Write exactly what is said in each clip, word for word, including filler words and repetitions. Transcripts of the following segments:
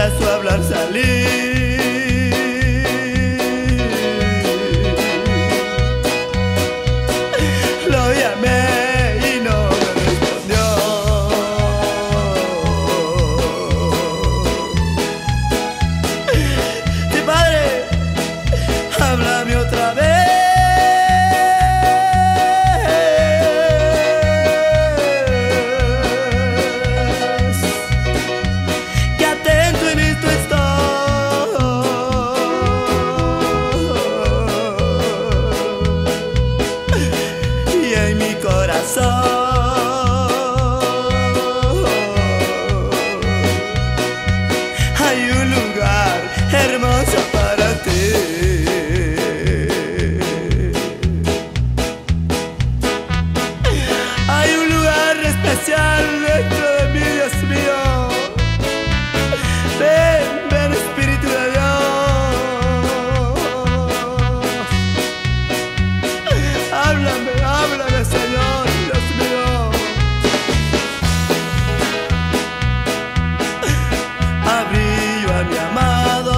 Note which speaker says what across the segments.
Speaker 1: tras su hablar salí. Lo llamé y no me respondió. Sí, padre, háblame otra vez. Hay un lugar hermoso para ti. Hay un lugar especial dentro de mí, Dios mío. Ven, ven, Espíritu de Dios. Háblame, háblame, Señor. Abrí yo a mi amado,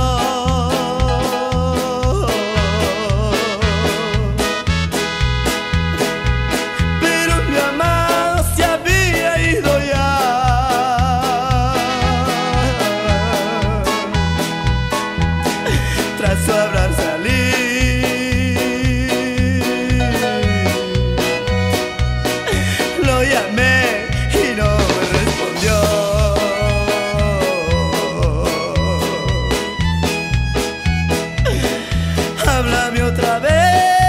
Speaker 1: pero mi amado se había ido ya. Tras su hablar salí. Lo llamé y no me respondió. Háblame otra vez.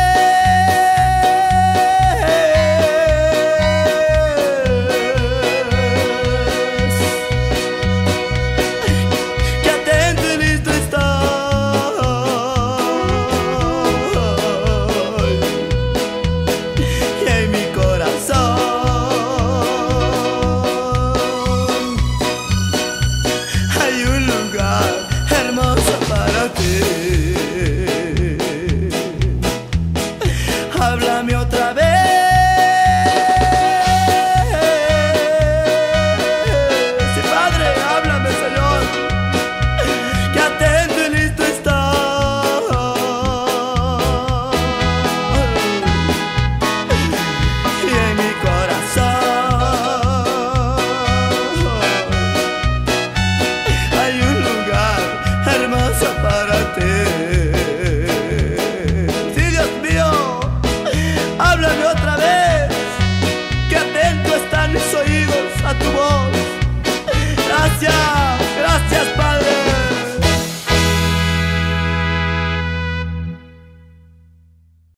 Speaker 1: Que atento y listo estoy. Y en mi corazón hay un lugar hermoso para ti. Háblame otra vez. Sí, Padre, háblame, Señor. Que atento y listo estoy. Y en mi corazón hay un lugar hermoso para ti. Háblame otra vez, que atento están mis oídos a tu voz. Gracias.